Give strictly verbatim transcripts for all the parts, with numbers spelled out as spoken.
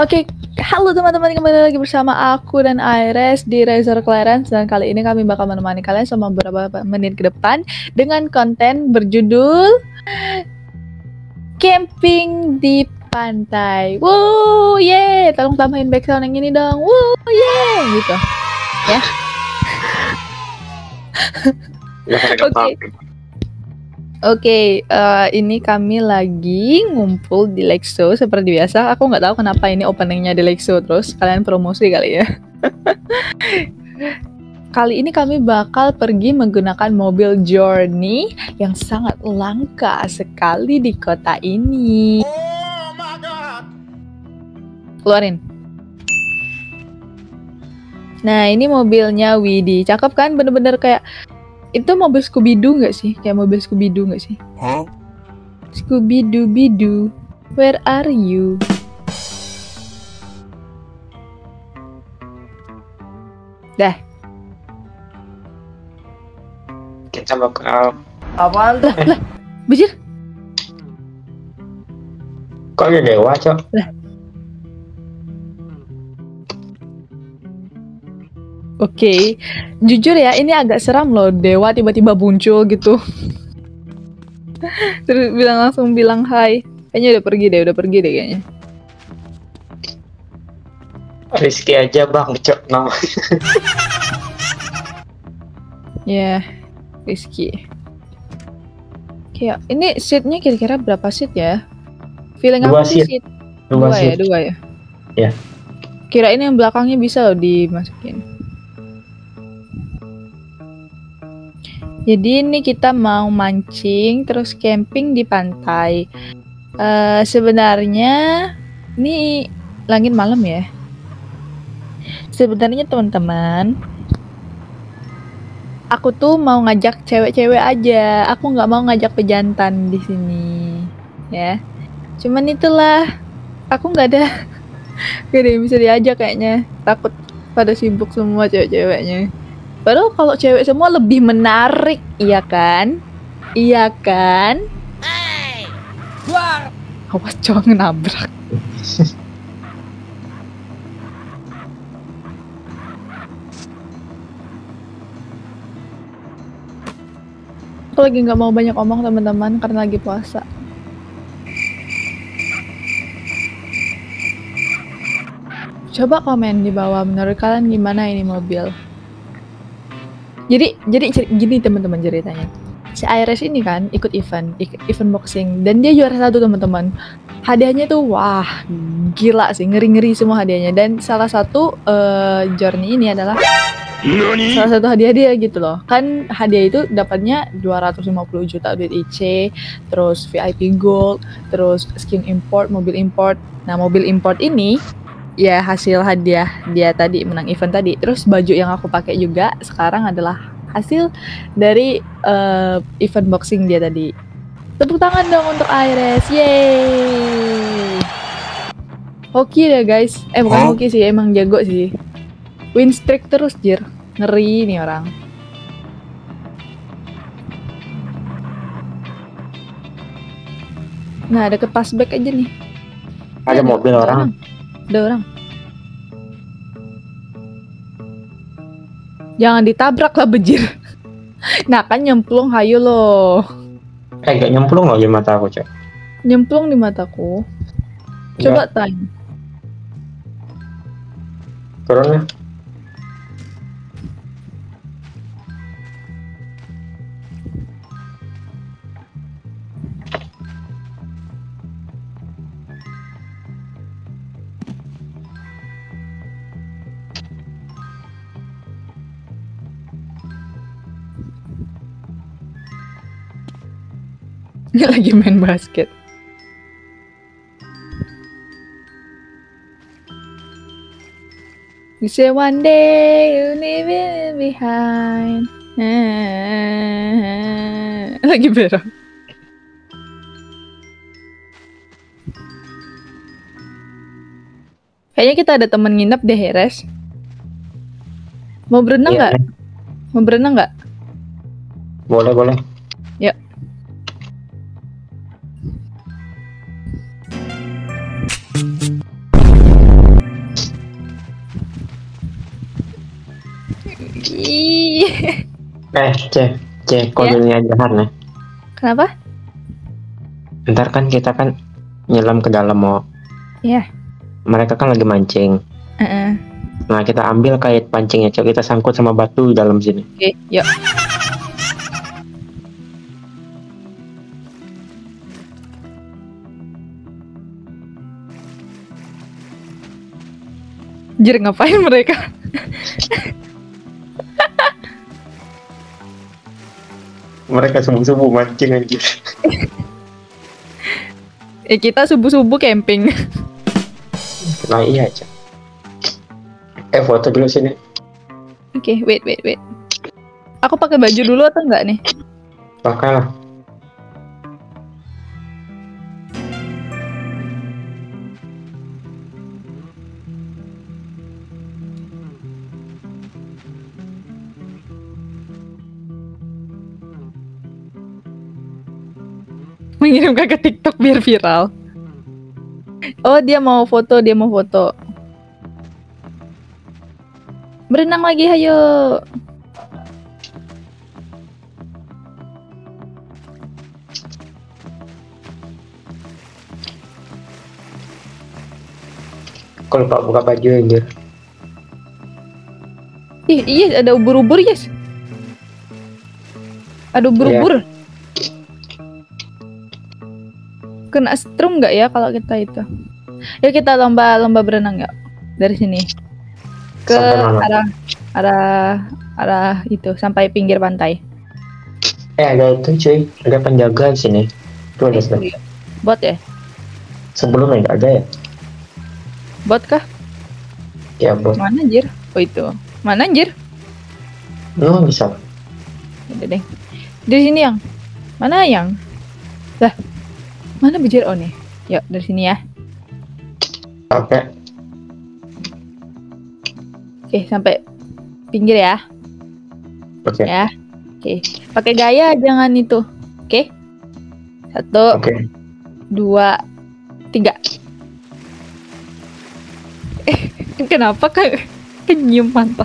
Oke, halo teman-teman, kembali lagi bersama aku dan Iris di Razor Clarence. Dan kali ini kami bakal menemani kalian selama beberapa menit ke depan dengan konten berjudul Camping di Pantai. Wow, yeah, tolong tambahin background yang ini dong. Wow, yeah, gitu. Ya. Oke. Okay. Oke, okay, uh, ini kami lagi ngumpul di Lexo seperti biasa. Aku nggak tahu kenapa ini openingnya di Lexo terus. Kalian promosi kali ya. Kali ini kami bakal pergi menggunakan mobil Journey yang sangat langka sekali di kota ini. Oh my God. Keluarin. Nah, ini mobilnya Widi. Cakep kan? Bener-bener kayak itu mobil Scooby-Doo nggak sih? Kayak mobil Scooby-Doo nggak sih? Huh? Scooby-Doo-Bidoo, where are you? Dah. Kita bakal Apaan? Lah, lah, bejir. kok ada dewa, Cok? Lah. Oke, okay. Jujur ya, ini agak seram loh, dewa tiba-tiba muncul gitu. Terus bilang langsung bilang hai. Kayaknya udah pergi deh, udah pergi deh kayaknya. Rizky aja bang, Cok, namanya. Ya, yeah, Rizky. Kayak ini seatnya kira-kira berapa seat ya? Feeling Dua aku sih seat. seat Dua dua ya, seat. dua ya. Ya. Kirain yang belakangnya bisa loh dimasukin. Jadi ini kita mau mancing terus camping di pantai. Uh, sebenarnya ini langit malam ya. Sebenarnya teman-teman, aku tuh mau ngajak cewek-cewek aja. Aku nggak mau ngajak pejantan di sini, ya. Cuman itulah, aku nggak ada, gak ada yang bisa diajak kayaknya. Takut pada sibuk semua cewek-ceweknya. Padahal kalau cewek semua lebih menarik, iya kan? Iya kan? Hey! Wah! Awas cowok nabrak. Aku lagi nggak mau banyak omong teman-teman karena lagi puasa. Coba komen di bawah menurut kalian gimana ini mobil. Jadi, jadi gini teman-teman ceritanya. Si Iris ini kan ikut event, ikut event boxing dan dia juara satu teman-teman. Hadiahnya tuh wah gila sih, ngeri-ngeri semua hadiahnya. Dan salah satu uh, Journey ini adalah Nani? Salah satu hadiah dia gitu loh. Kan hadiah itu dapatnya dua ratus lima puluh juta duit I C, terus V I P Gold, terus skin import, mobil import. Nah mobil import ini ya hasil hadiah dia tadi menang event tadi. Terus baju yang aku pakai juga sekarang adalah hasil dari uh, event boxing dia tadi. Tepuk tangan dong untuk Iris, yeay. Hoki deh guys, eh bukan Oh. hoki sih, emang jago sih. Win streak terus jir, ngeri nih orang. Nah deket passback aja nih. Ada mobil Ada orang. Ada orang. Jangan ditabrak lah bejir. Nah kan nyemplung hayu loh. Eh, gak nyemplung loh di mata aku, Cok. Nyemplung di mataku. Coba tanya. Turun ya. Nggak lagi main basket. You say one day you leave it behind. Lagi berak. Kayaknya kita ada temen nginep deh, Res. Mau berenang nggak? Iya, Mau berenang nggak? boleh, boleh. Yuk. Ih. Eh, C, C, kodenya jahat nih. Kenapa? Ntar kan kita kan nyelam ke dalam mau. Iya. Mereka kan lagi mancing. Heeh. Nah, kita ambil kait pancingnya, Cok. Kita sangkut sama batu di dalam sini. Oke, yuk. Anjir, ngapain mereka? Mereka subuh-subuh mancing anjir. Eh, kita subuh-subuh camping. Nah, iya, Cok. Eh, foto dulu sini. Oke, okay, wait, wait, wait. Aku pakai baju dulu atau enggak nih? Pakailah. Mengirimkan ke TikTok biar viral. Oh, dia mau foto, dia mau foto. Berenang lagi, hayo. Kalau lupa buka baju anjir. Ih, iya ada ubur-ubur, yes. Ada ubur-ubur. Kena strum nggak ya kalau kita itu? Yuk kita lomba-lomba berenang ya dari sini ke arah arah arah itu sampai pinggir pantai. Eh, ada itu cuy, ada penjaga di sini. Tuh ada Eh, bot ya? Sebelumnya nggak ada ya? Bot kah? Ya bot. Mana anjir? Oh itu. Mana anjir? No, bisa. Udah deh. Di sini yang. Mana yang? Lah. Mana bujur oh nih? Yuk dari sini ya. Oke. Oke, sampai pinggir ya. Oke. Ya. Oke. Pakai gaya jangan itu. Oke. Satu, Oke. dua, tiga. Eh, kenapa kan kenyum mantap?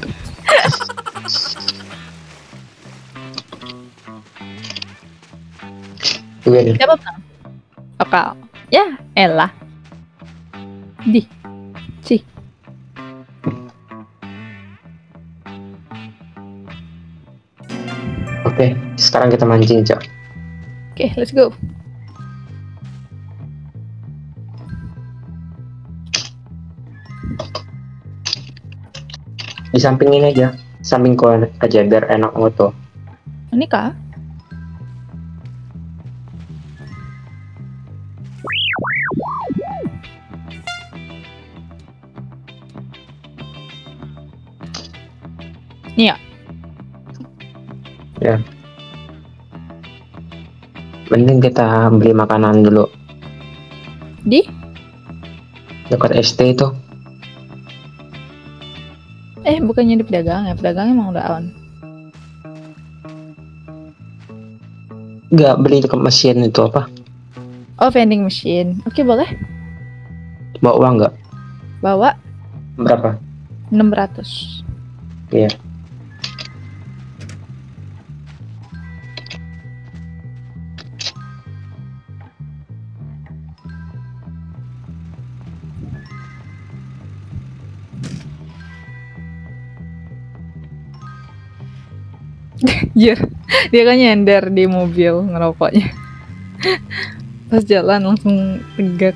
Gue nih. Siapa bang? Oke. Ya, elah. Di. Si. Oke, sekarang kita mancing, Cok. Oke, let's go. Di samping ini aja, samping kau aja biar enak foto. Ini kah? Nih ya. Ya. Mending kita beli makanan dulu Di? dekat S T itu. Eh, bukannya di pedagang ya? Pedagang emang udah on. Enggak, beli dekat mesin itu apa? Oh, vending machine. Oke, boleh. Bawa uang nggak? Bawa Berapa? enam ratus. Iya. Iya, dia kan nyender di mobil ngerokoknya. Pas jalan langsung tegak.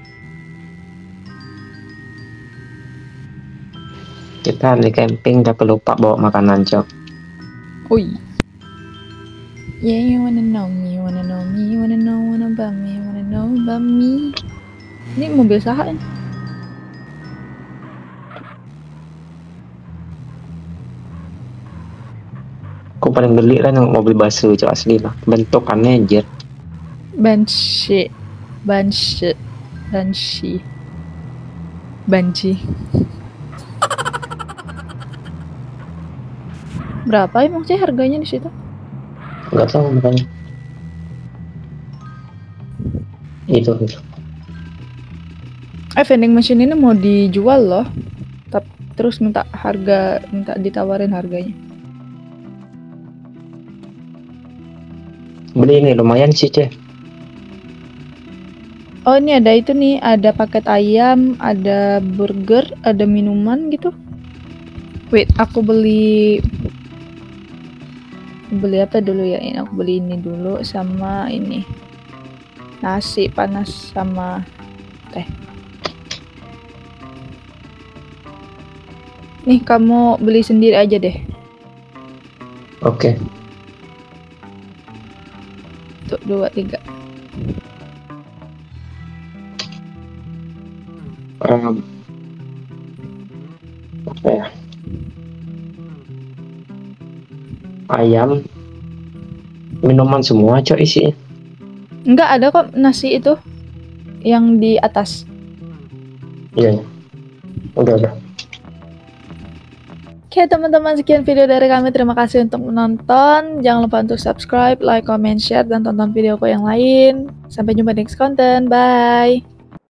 Kita di camping tapi lupa bawa makanan, Cok. Ui. Yeah, you wanna know me, you wanna know me, you wanna know wanna about me, you wanna know about me. Ini mobil saha ini? Aku paling geli kan yang mobil basuh, Cok, asli lah. Bentukannya anjir. Banshee. Banshee. Banshee. Banshee. Berapa emang sih harganya di situ? Nggak tahu makanya. Itu, itu. Eh, vending machine ini mau dijual loh. Tapi terus minta harga, minta ditawarin harganya. Beli ini lumayan sih, Ceh. Oh ini ada itu nih, ada paket ayam, ada burger, ada minuman gitu. Wait, aku beli beli apa dulu ya? Ini aku beli ini dulu sama ini nasi panas sama teh. Nih kamu beli sendiri aja deh. Oke. Tuh dua tiga. Um, apa ya? Ayam, minuman semua cok isinya. Enggak ada kok nasi itu yang di atas. Iya, iya. Udah, udah. Oke teman-teman, sekian video dari kami. Terima kasih untuk menonton. Jangan lupa untuk subscribe, like, comment, share, dan tonton videoku yang lain. Sampai jumpa di next content. Bye.